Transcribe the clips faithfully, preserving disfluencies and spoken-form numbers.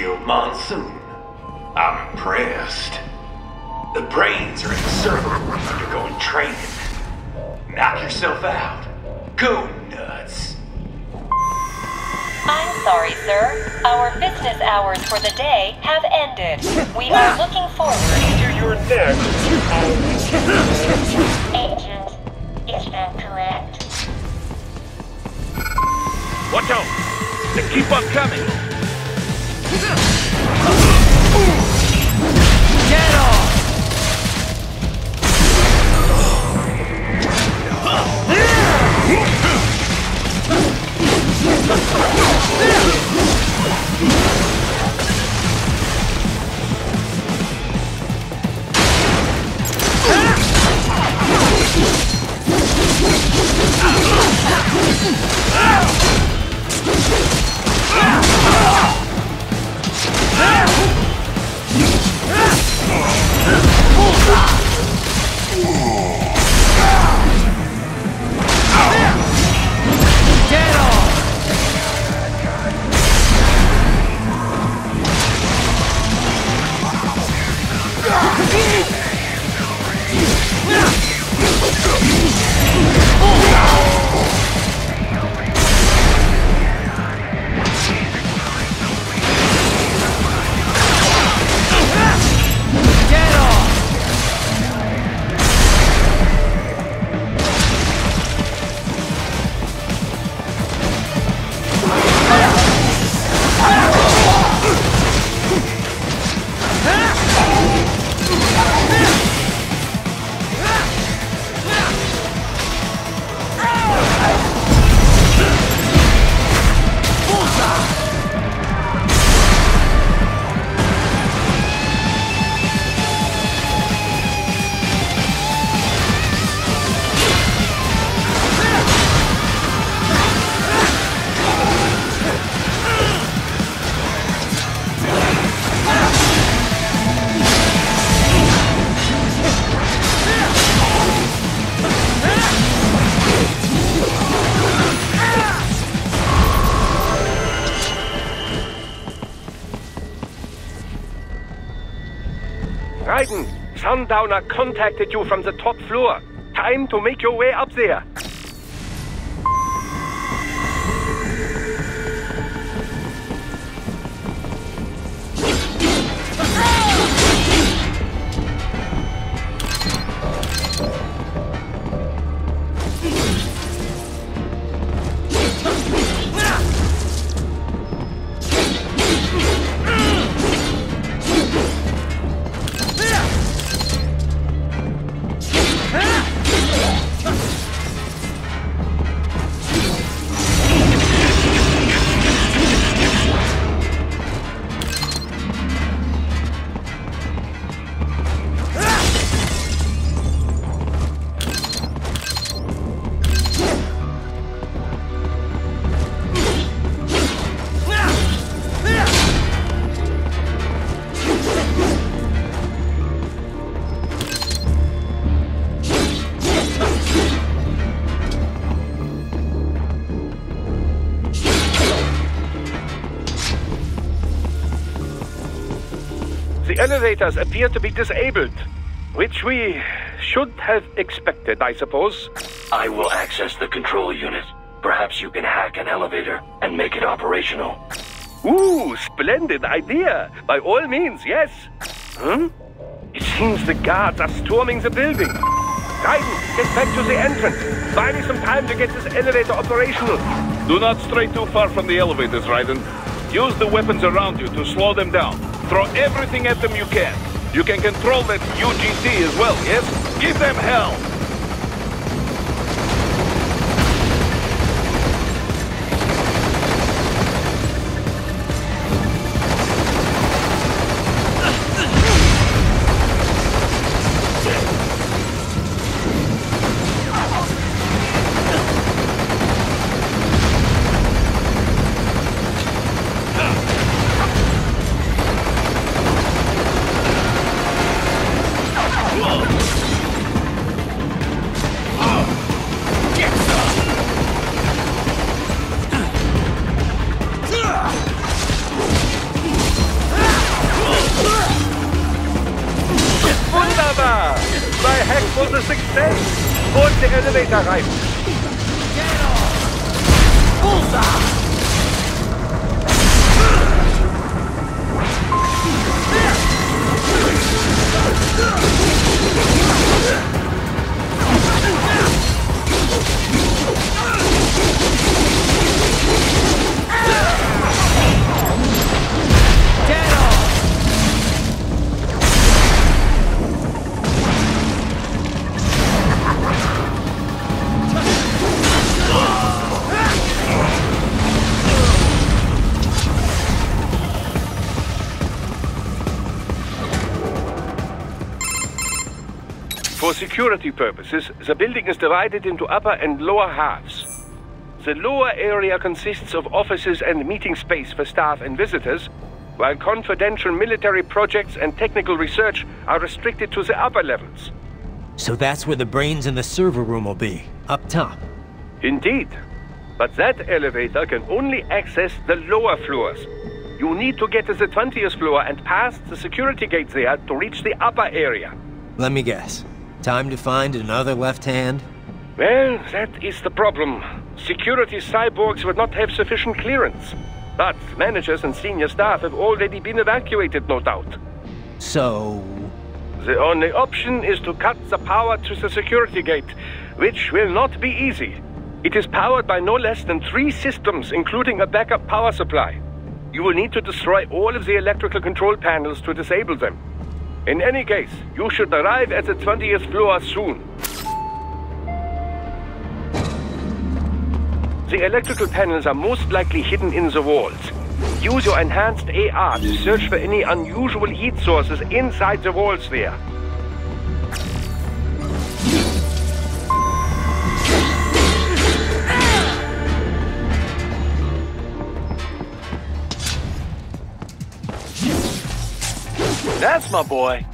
Shield Monsoon. I'm impressed. The brains are in the circle, undergoing training. Knock yourself out. Go nuts. I'm sorry, sir. Our business hours for the day have ended. We are looking forward to your next agent is incorrect. Watch out! They keep on coming! Get off! Raiden, Sundowner contacted you from the top floor. Time to make your way up there. The elevators appear to be disabled, which we should have expected, I suppose. I will access the control unit. Perhaps you can hack an elevator and make it operational. Ooh, splendid idea. By all means, yes. Hmm? It seems the guards are storming the building. Raiden, get back to the entrance. Buy me some time to get this elevator operational. Do not stray too far from the elevators, Raiden. Use the weapons around you to slow them down. Throw everything at them you can. You can control that U G C as well, yes? Give them hell! was a success! Board the elevator right! For security purposes, the building is divided into upper and lower halves. The lower area consists of offices and meeting space for staff and visitors, while confidential military projects and technical research are restricted to the upper levels. So that's where the brains in the server room will be, up top. Indeed. But that elevator can only access the lower floors. You need to get to the twentieth floor and pass the security gate there to reach the upper area. Let me guess. Time to find another left hand? Well, that is the problem. Security cyborgs would not have sufficient clearance. But managers and senior staff have already been evacuated, no doubt. So... The only option is to cut the power to the security gate, which will not be easy. It is powered by no less than three systems, including a backup power supply. You will need to destroy all of the electrical control panels to disable them. In any case, you should arrive at the twentieth floor soon. The electrical panels are most likely hidden in the walls. Use your enhanced A R to search for any unusual heat sources inside the walls there. That's my boy.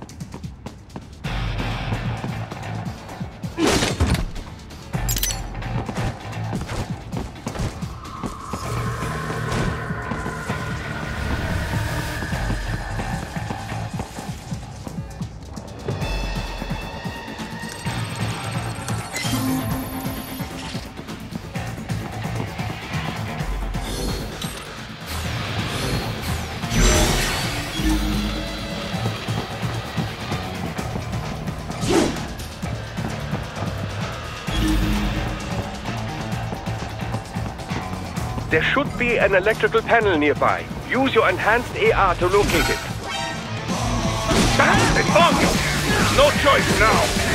There should be an electrical panel nearby. Use your enhanced A R to locate it. Bastard! On you! No choice now!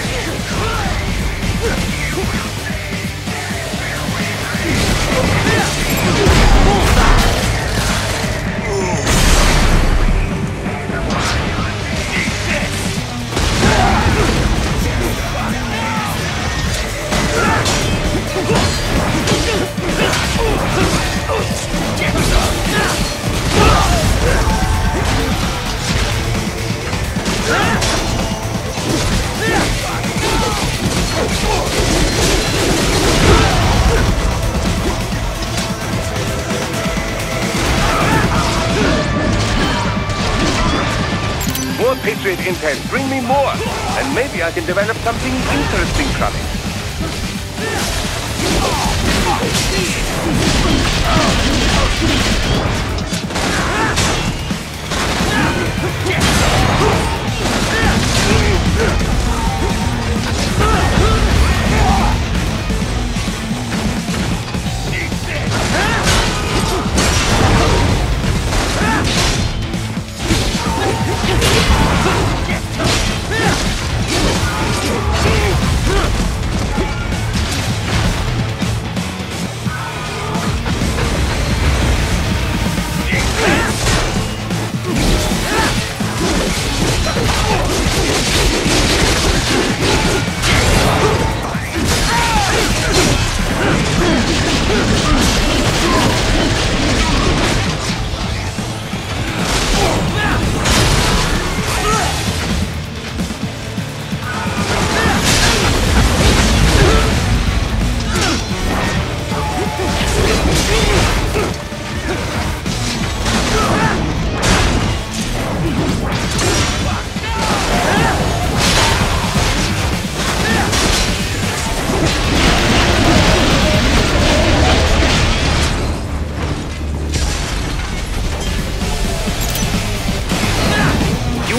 More Patriot intel, bring me more, and maybe I can develop something interesting from it.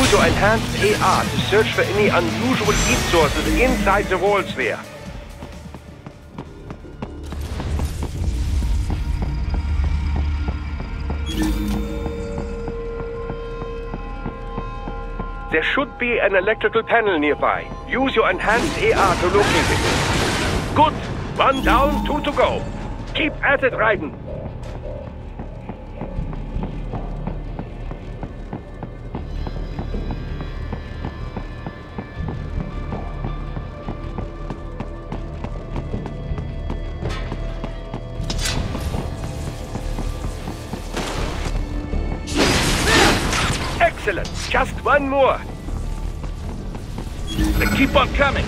Use your enhanced A R to search for any unusual heat sources inside the walls there. There should be an electrical panel nearby. Use your enhanced A R to locate it. Good. One down, two to go. Keep at it, Raiden. Excellent. Just one more. They keep on coming.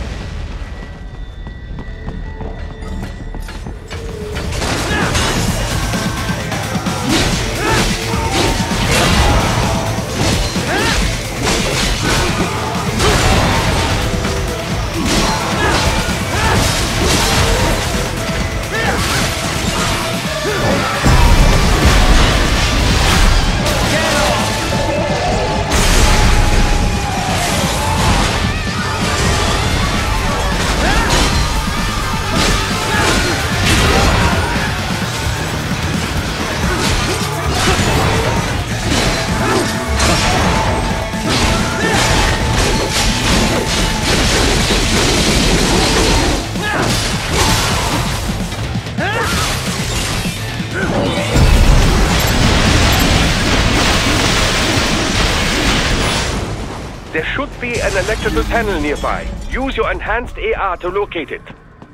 There should be an electrical panel nearby. Use your enhanced A R to locate it.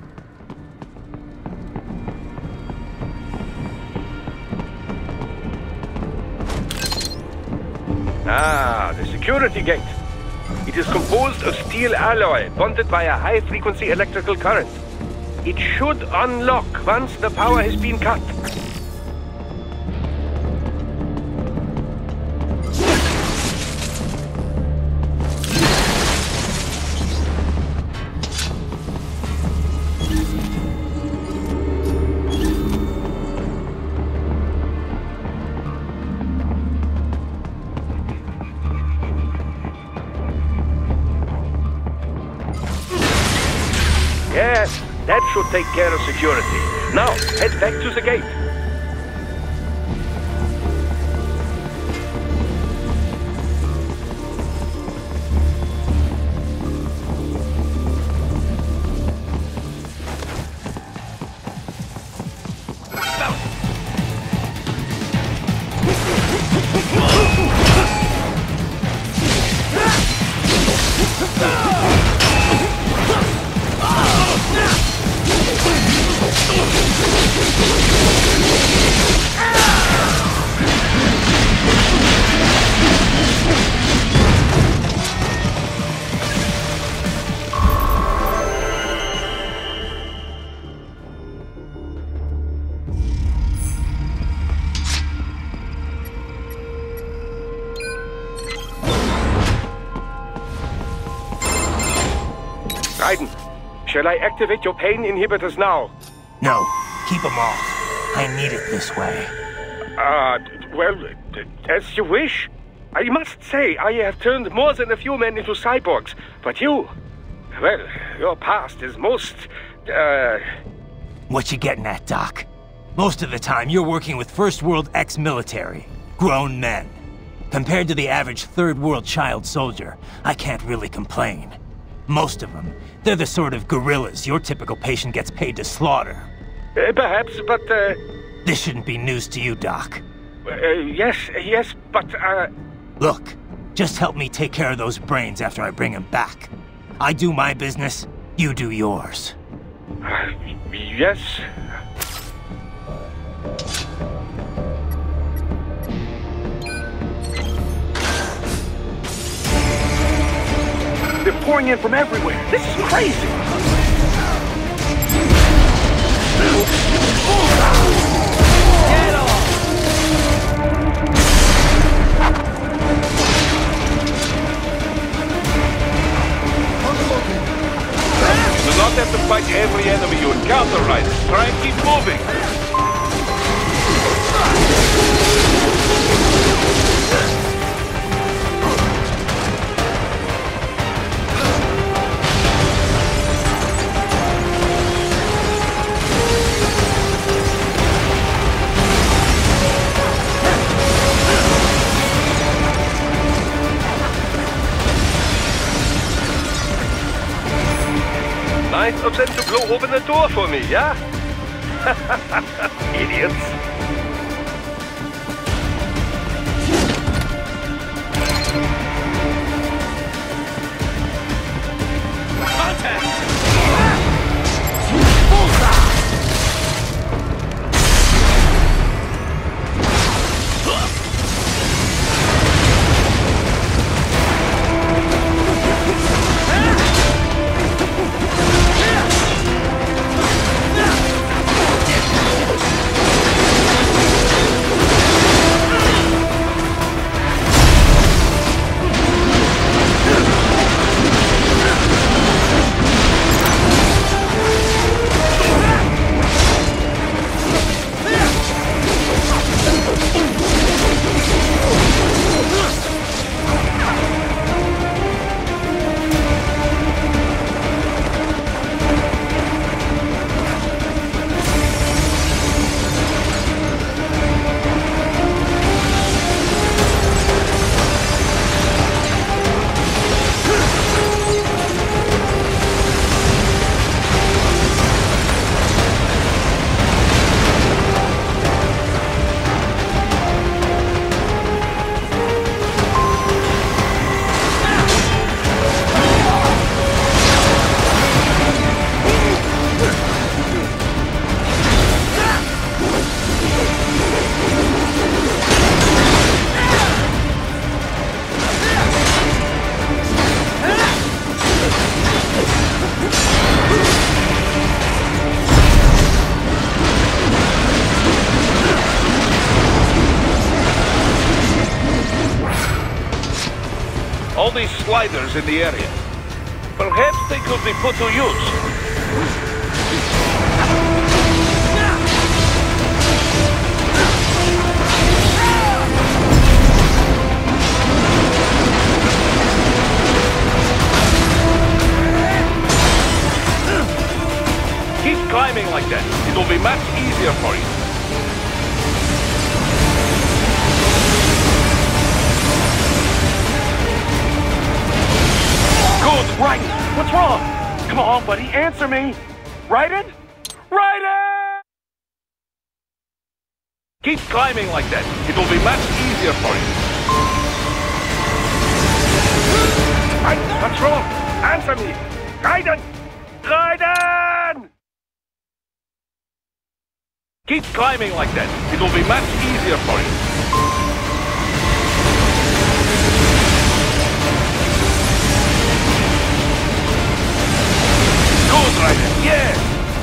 Ah, the security gate. It is composed of steel alloy bonded by a high-frequency electrical current. It should unlock once the power has been cut. Yes, that should take care of security. Now, head back to the gate. Raiden, shall I activate your pain inhibitors now? No, keep them off. I need it this way. Uh, well, as you wish. I must say, I have turned more than a few men into cyborgs, but you... Well, your past is most... uh... What you getting at, Doc? Most of the time, you're working with First World ex-military. Grown men. Compared to the average Third World child soldier, I can't really complain. Most of them, they're the sort of guerrillas your typical patient gets paid to slaughter. Uh, perhaps, but, uh... This shouldn't be news to you, Doc. Uh, yes, yes, but, uh... Look, just help me take care of those brains after I bring them back. I do my business, you do yours. Uh, yes... They're pouring in from everywhere. This is crazy. Get off! You do not have to fight every enemy you encounter, Raiden. Try and keep moving. nice of them to blow open the door for me, yeah? Idiots. All these sliders in the area. Perhaps they could be put to use. Keep climbing like that. It will be much easier for you. Good, right. What's wrong? Come on, buddy, answer me. Raiden? Raiden! Keep climbing like that. It will be much easier for you. Right, what's wrong? Answer me. Raiden! Raiden! Keep climbing like that. It will be much easier for you. Good, Raiden. Yes!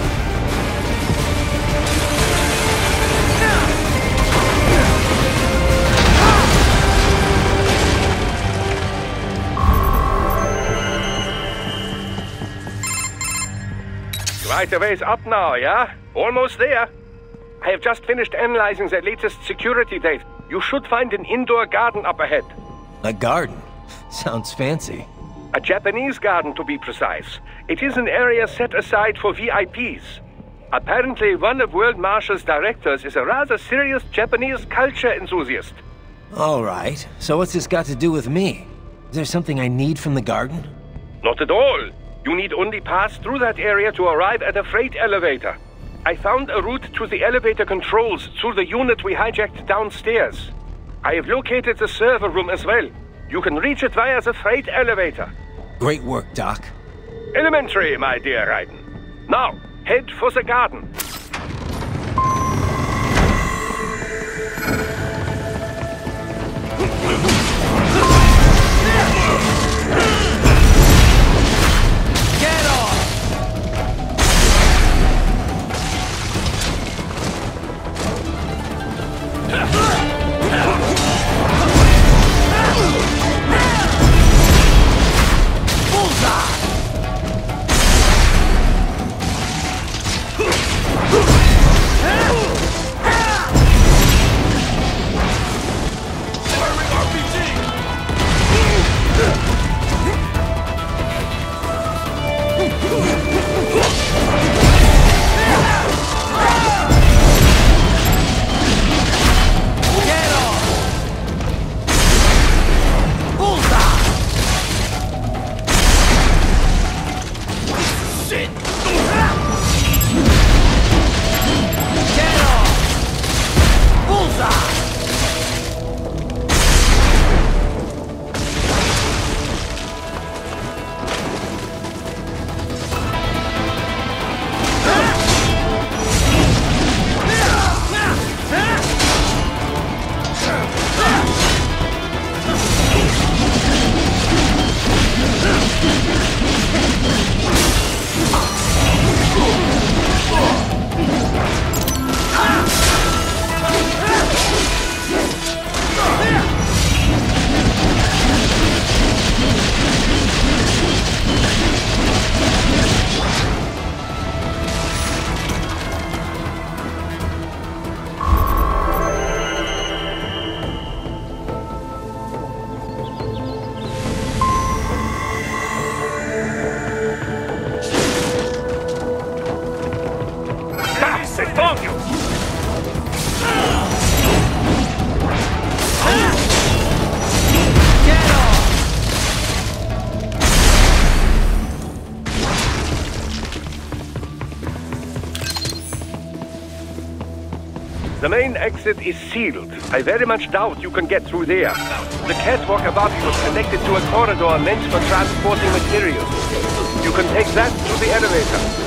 Right a ways up now, yeah? Almost there. I have just finished analyzing the latest security data. You should find an indoor garden up ahead. A garden? Sounds fancy. A Japanese garden, to be precise. It is an area set aside for V I Ps. Apparently, one of World Marshall's directors is a rather serious Japanese culture enthusiast. All right. So what's this got to do with me? Is there something I need from the garden? Not at all. You need only pass through that area to arrive at a freight elevator. I found a route to the elevator controls through the unit we hijacked downstairs. I have located the server room as well. You can reach it via the freight elevator. Great work, Doc. Elementary, my dear Raiden. Now, head for the garden. Get off! Bullseye! The main exit is sealed. I very much doubt you can get through there. The catwalk above you is connected to a corridor meant for transporting materials. You can take that to the elevator.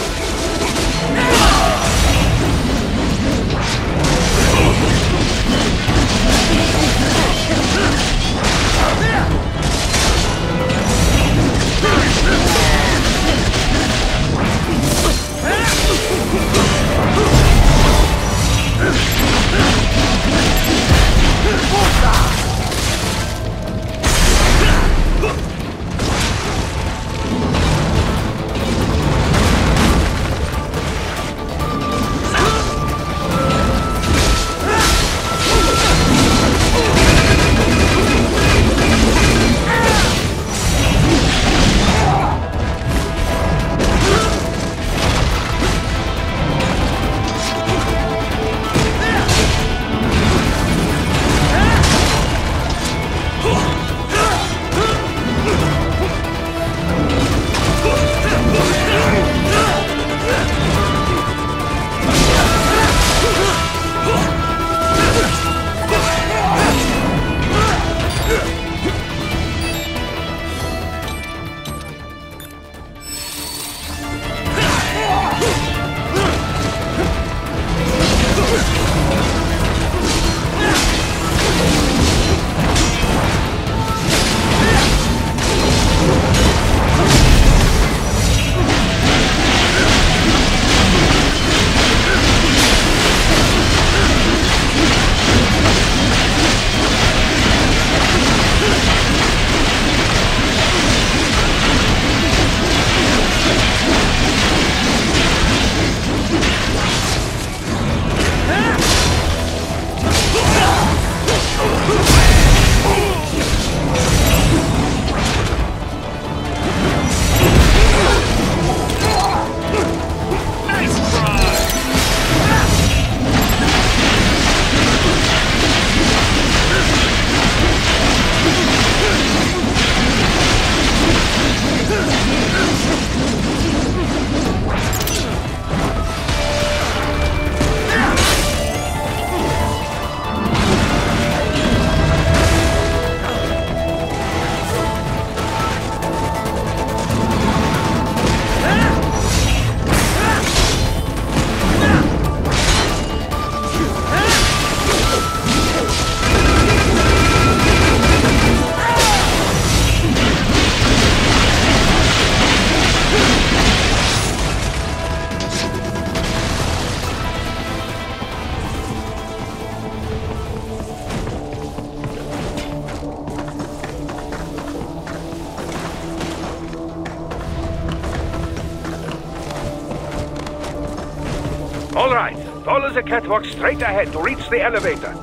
All right, follow the catwalk straight ahead to reach the elevator.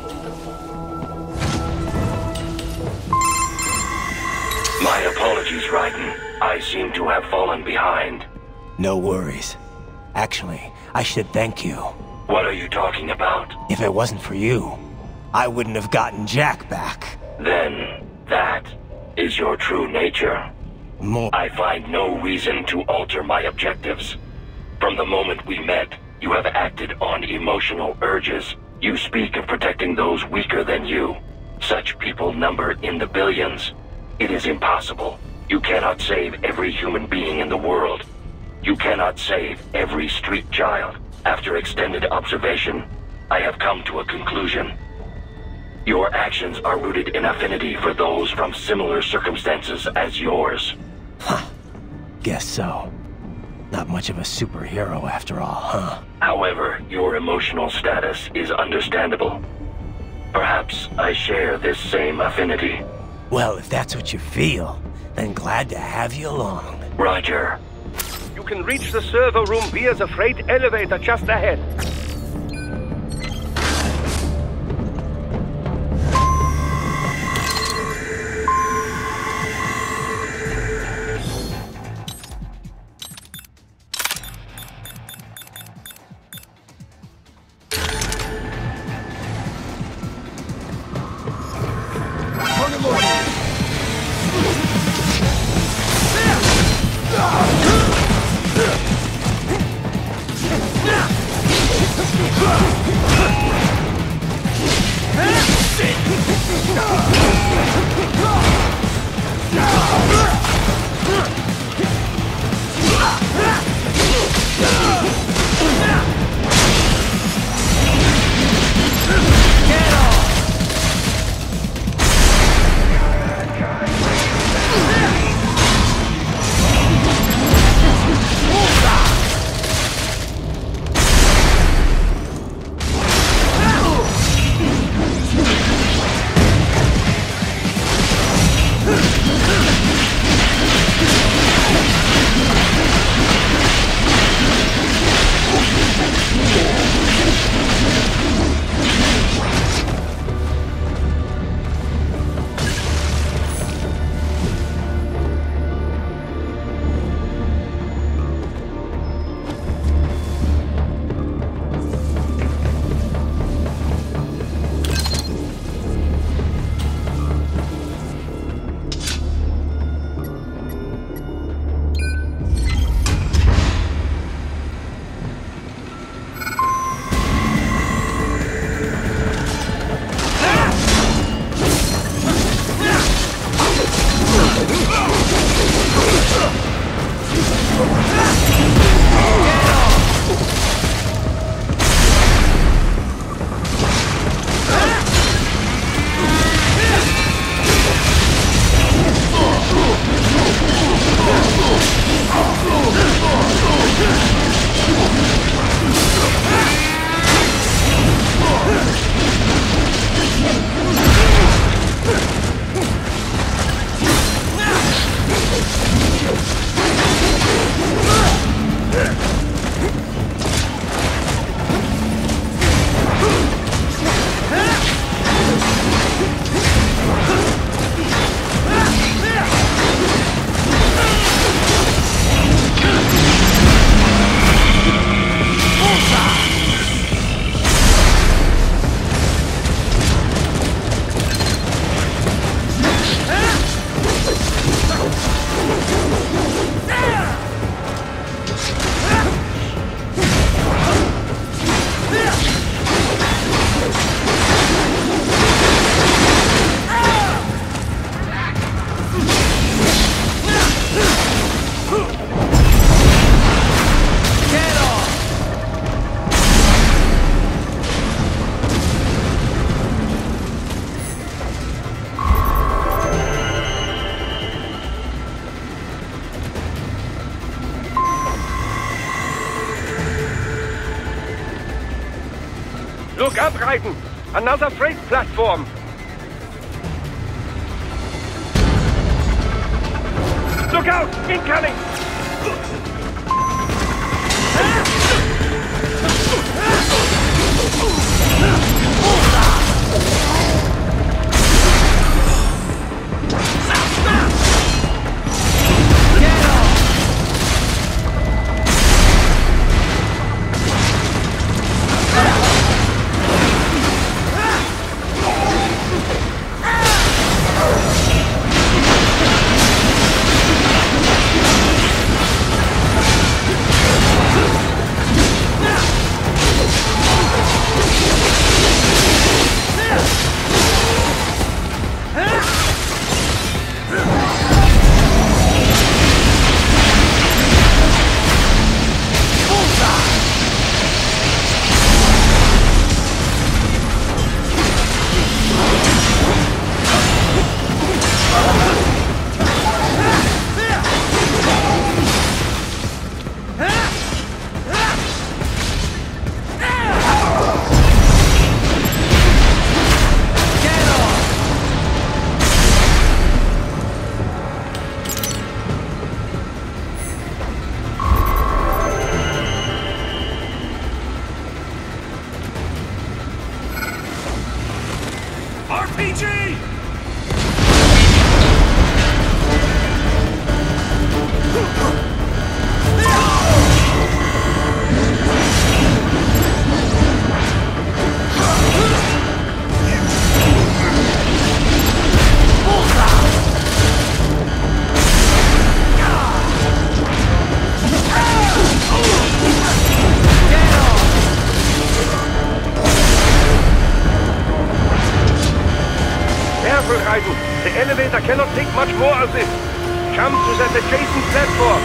My apologies, Raiden. I seem to have fallen behind. No worries. Actually, I should thank you. What are you talking about? If it wasn't for you, I wouldn't have gotten Jack back. Then, that is your true nature. More. I find no reason to alter my objectives. From the moment we met, you have acted on emotional urges. You speak of protecting those weaker than you. Such people number in the billions. It is impossible. You cannot save every human being in the world. You cannot save every street child. After extended observation, I have come to a conclusion. Your actions are rooted in affinity for those from similar circumstances as yours. Huh. Guess so. Not much of a superhero after all, huh? However, your emotional status is understandable. Perhaps I share this same affinity. Well, if that's what you feel, then glad to have you along. Roger. You can reach the server room via the freight elevator just ahead. Raiden! Another freight platform! Look out! Incoming! The elevator cannot take much more of this. Jump to that adjacent platform.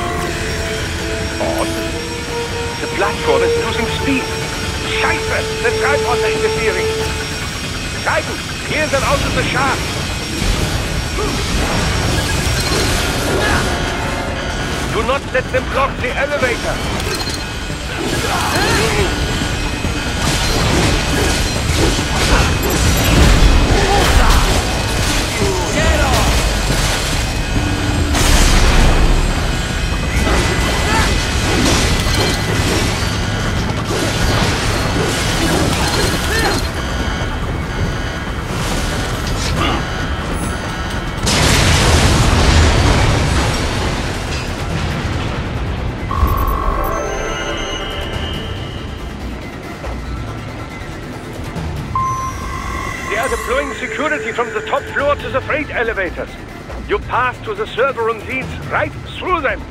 Odd. The platform is losing speed. Scheiße! The tripods are interfering. Raiden, clear them out of the shaft. Do not let them block the elevator. Get off! They are deploying security from the top floor to the freight elevators. You pass to the server room leads right through them.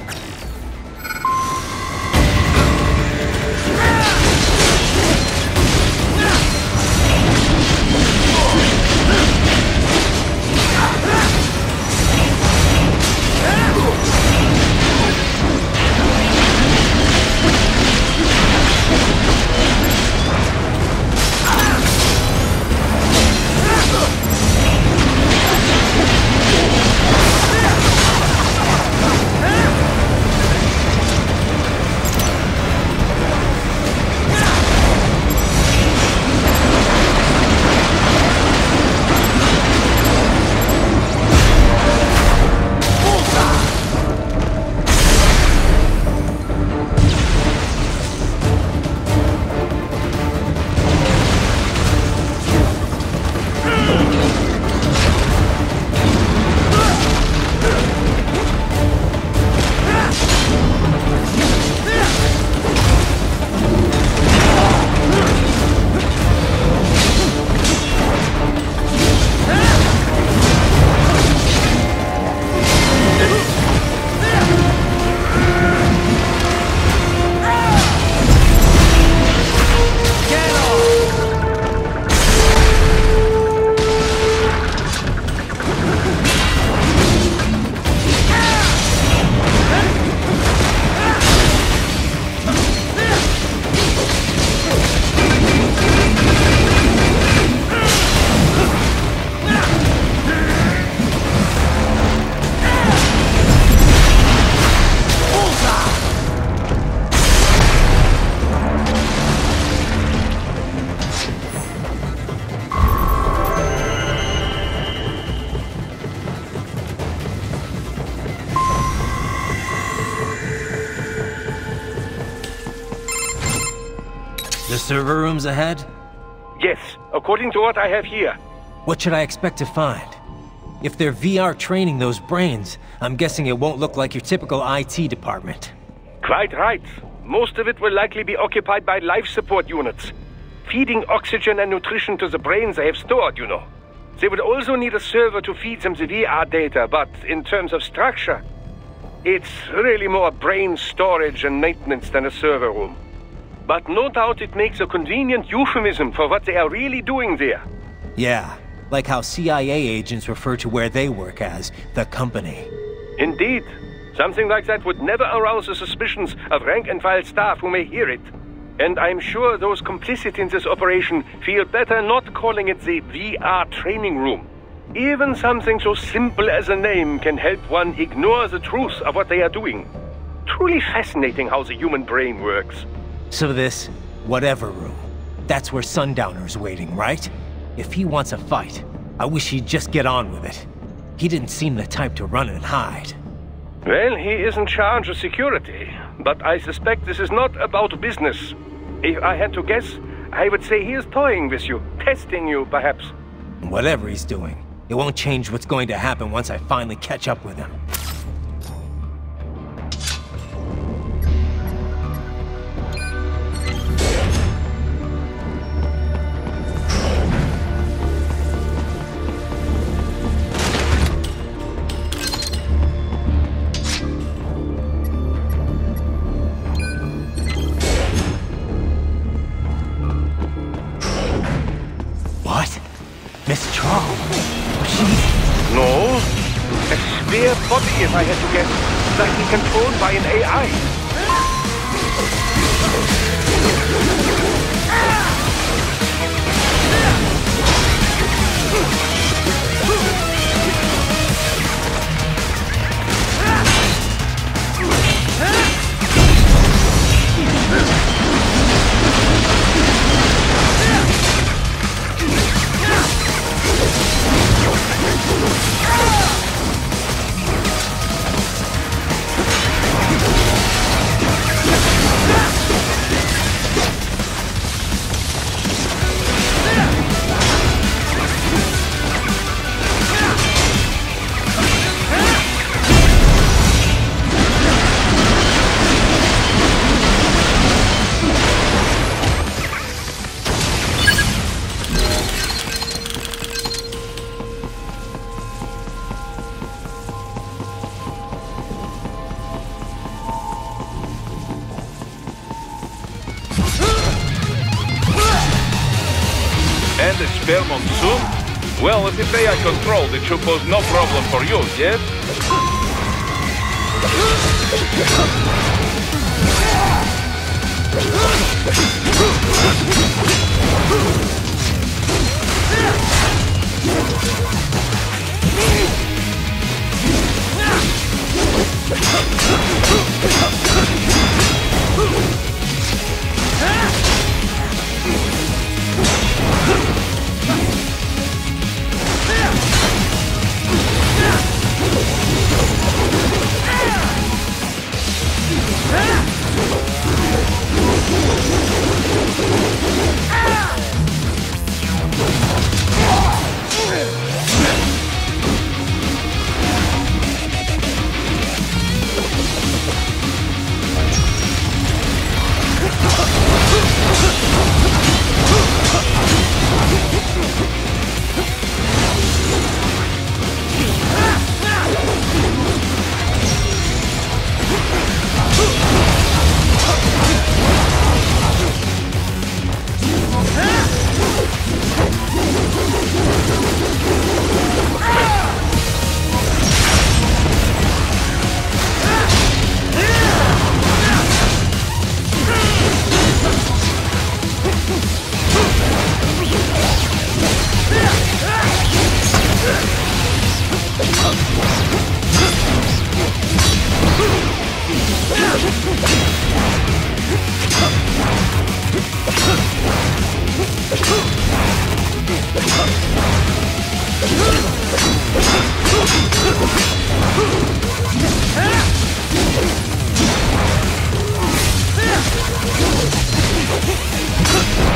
server rooms ahead? Yes, according to what I have here. What should I expect to find? If they're V R training those brains, I'm guessing it won't look like your typical I T department. Quite right. Most of it will likely be occupied by life support units. Feeding oxygen and nutrition to the brains they have stored, you know. They would also need a server to feed them the V R data, but in terms of structure, it's really more brain storage and maintenance than a server room. But no doubt it makes a convenient euphemism for what they are really doing there. Yeah, like how C I A agents refer to where they work as the company. Indeed. Something like that would never arouse the suspicions of rank-and-file staff who may hear it. And I'm sure those complicit in this operation feel better not calling it the V R training room. Even something so simple as a name can help one ignore the truth of what they are doing. Truly fascinating how the human brain works. So this, whatever room, that's where Sundowner's waiting, right? If he wants a fight, I wish he'd just get on with it. He didn't seem the type to run and hide. Well, he is in charge of security, but I suspect this is not about business. If I had to guess, I would say he is toying with you, testing you, perhaps. Whatever he's doing, it won't change what's going to happen once I finally catch up with him. Miss Traum? She... No. A spare body, if I had to guess. Likely controlled by an A I. And a spare monsoon? Well, if it's A I controlled, it should pose no problem for you, yes? Huh?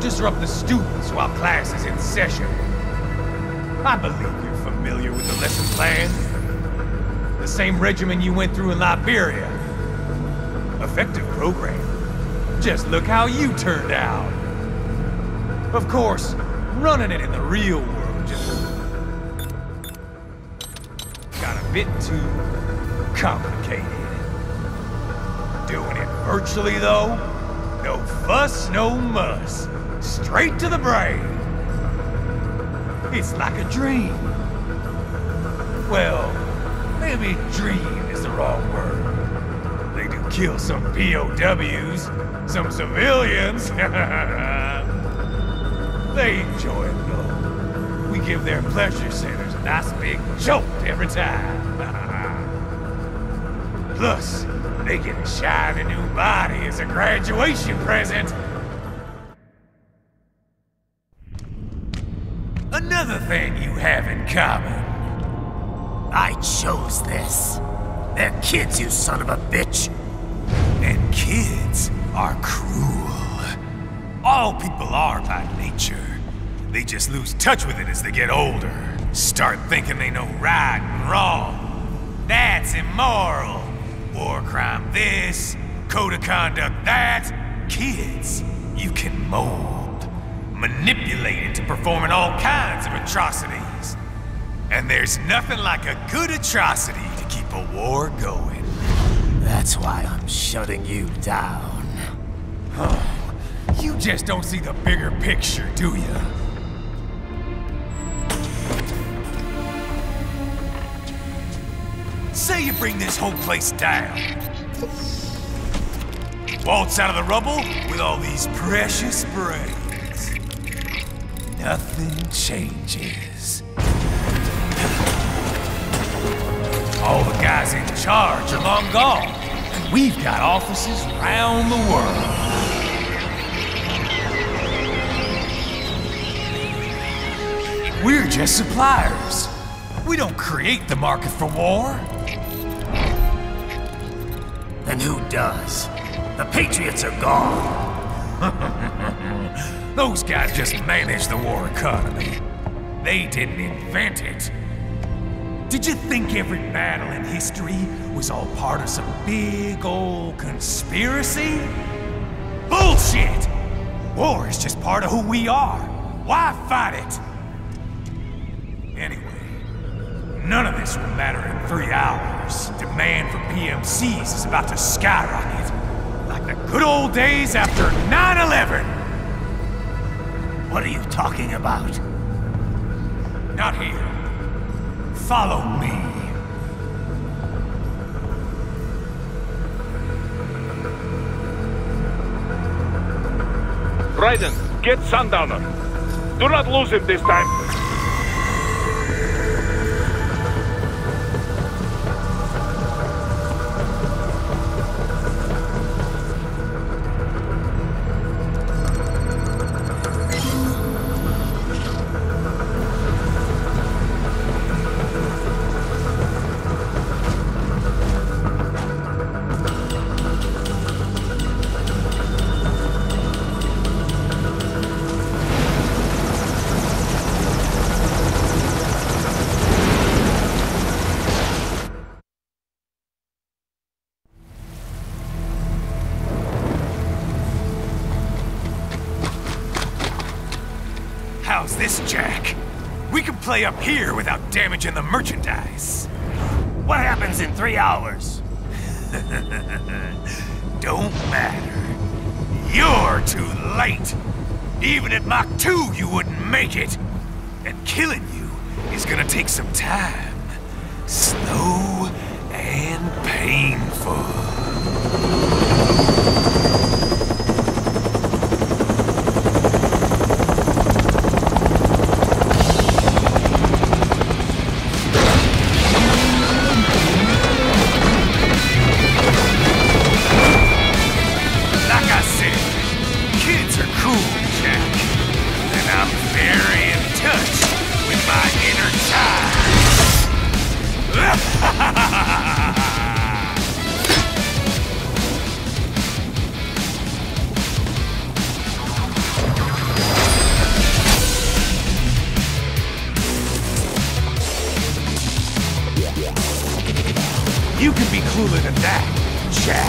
disrupt the students while class is in session. I believe you're familiar with the lesson plan. The same regimen you went through in Liberia. Effective program. Just look how you turned out. Of course, running it in the real world just got a bit too complicated. Doing it virtually, though, no fuss, no muss. Straight to the brain. It's like a dream. Well, maybe dream is the wrong word. They do kill some P O Ws, some civilians. They enjoy it, though. We give their pleasure centers a nice big jolt every time. Plus, they get a shiny new body as a graduation present. Another thing you have in common. I chose this. They're kids, you son of a bitch. And kids are cruel. All people are by nature. They just lose touch with it as they get older. Start thinking they know right and wrong. That's immoral. War crime this, code of conduct that. Kids, you can mold, manipulate into performing all kinds of atrocities. And there's nothing like a good atrocity to keep a war going. That's why I'm shutting you down. Oh, you just don't see the bigger picture, do you? Say you bring this whole place down. Waltz out of the rubble with all these precious brains. Nothing changes. All the guys in charge are long gone, and we've got offices around the world. We're just suppliers. We don't create the market for war. Then who does? The Patriots are gone. Those guys just manage the war economy. They didn't invent it. Did you think every battle in history was all part of some big old conspiracy? Bullshit! War is just part of who we are. Why fight it? Anyway, none of this will matter in three hours. Demand for P M Cs is about to skyrocket. Like the good old days after nine eleven. What are you talking about? Not here. Follow me. Raiden, get Sundowner. Do not lose him this time. How's this, Jack? We can play up here without damaging the merchandise. What happens in three hours? Don't matter. You're too late. Even at Mach two, you wouldn't make it. And killing you is gonna take some time. Slow and painful. You can be cooler than that, Jack.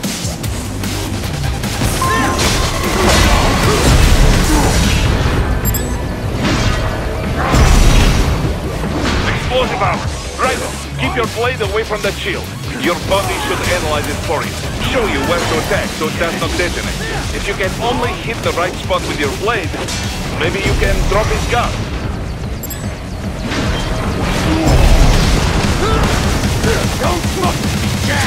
Explosive armor. Right on. Keep your blade away from that shield. Your body should analyze it for you. Show you where to attack so it does not detonate. If you can only hit the right spot with your blade, maybe you can drop his gun. Don't look, Jack!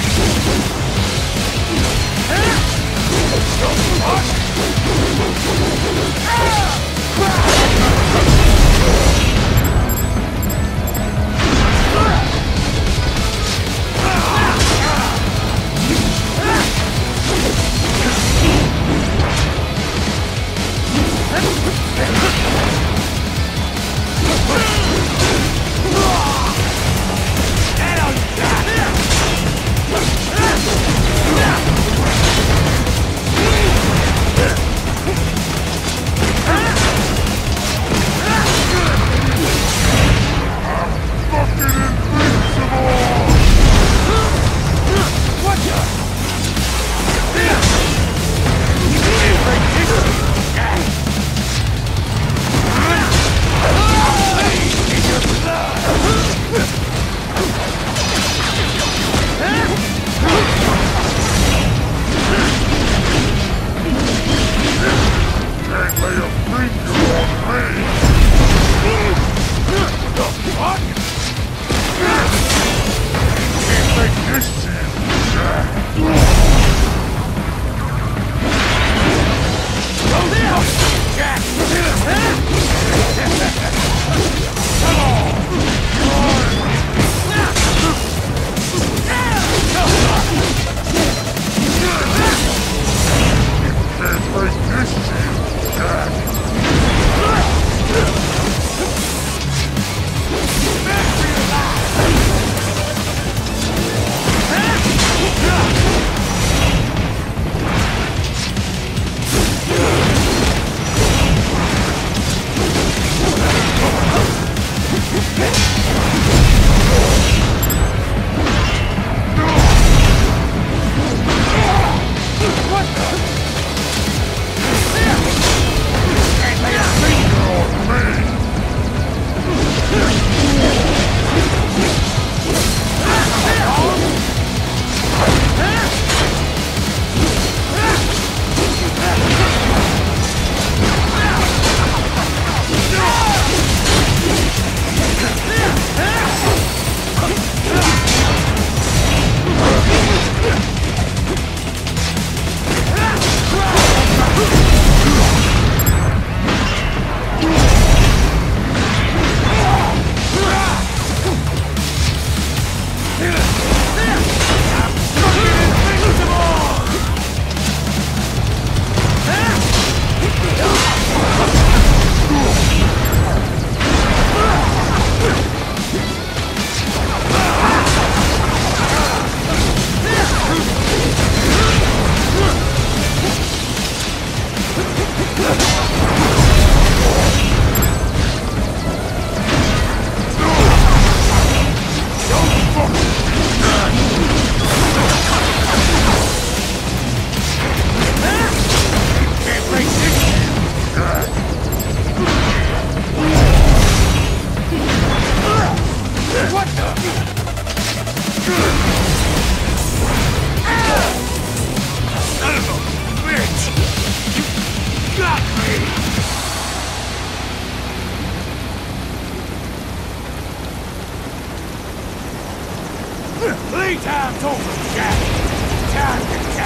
Playtime's over, Jack. Time to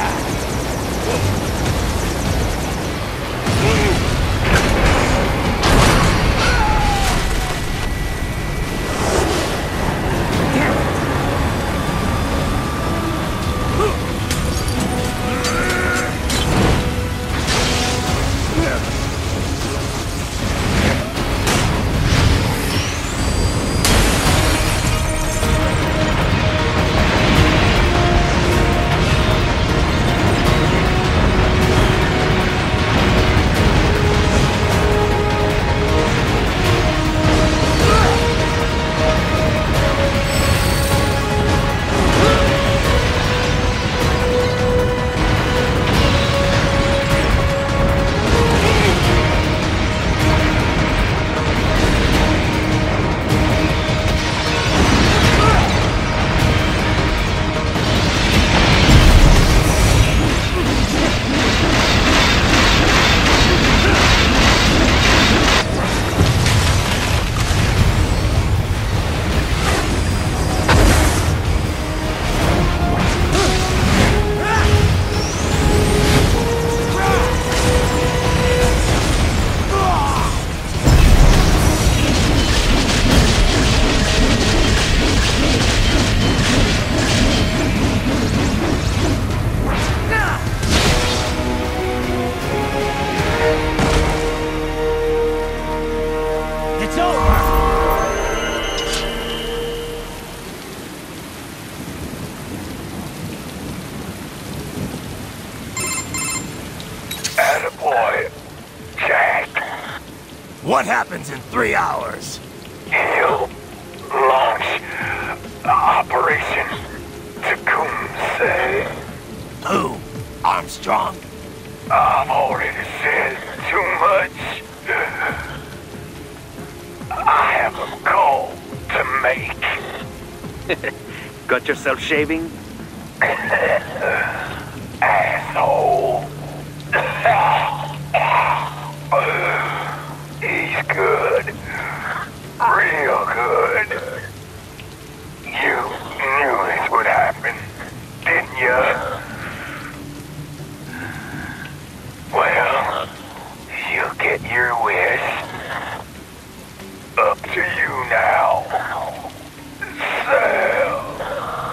die. What happens in three hours? He'll launch Operation Tecumseh. Who? Armstrong? I've already said too much. I have a call to make. Got yourself shaving? Asshole. He's good. Real good. You knew this would happen, didn't you? Well, you'll get your wish. Up to you now. Sal.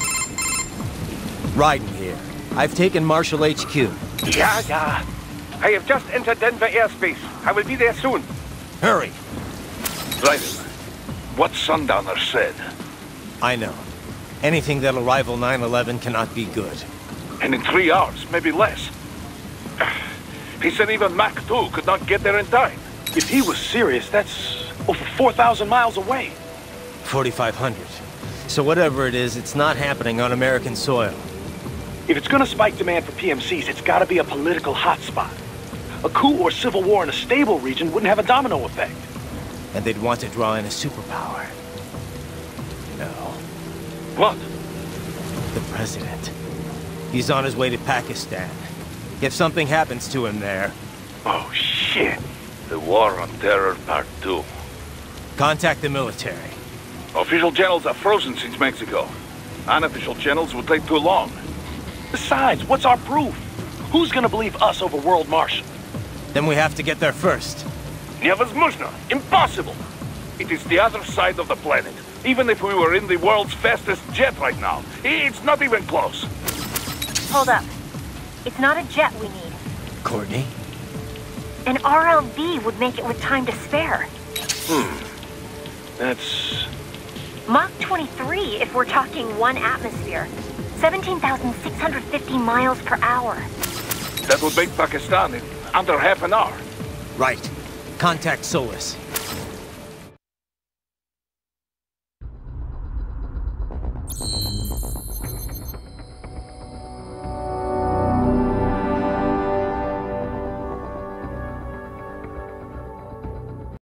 Raiden here. I've taken Marshall H Q. Yeah, yeah. I have just entered Denver airspace. I will be there soon. Hurry. Raiden, what Sundowner said. I know. Anything that'll rival nine eleven cannot be good. And in three hours, maybe less. He said even Mach two could not get there in time. If he was serious, that's over four thousand miles away. forty-five hundred. So whatever it is, it's not happening on American soil. If it's gonna spike demand for P M Cs, it's gotta be a political hotspot. A coup or civil war in a stable region wouldn't have a domino effect. And they'd want to draw in a superpower. No. What? The president. He's on his way to Pakistan. If something happens to him there... Oh, shit. The War on Terror Part two. Contact the military. Official channels are frozen since Mexico. Unofficial channels would take too long. Besides, what's our proof? Who's gonna believe us over World Marshal? Then we have to get there first. Невозможно. Impossible. It is the other side of the planet. Even if we were in the world's fastest jet right now, it's not even close. Hold up. It's not a jet we need. Courtney? An R L V would make it with time to spare. Hmm. That's... Mach twenty-three if we're talking one atmosphere. seventeen thousand six hundred fifty miles per hour. That would make Pakistan in under half an hour. Right. Contact Solis.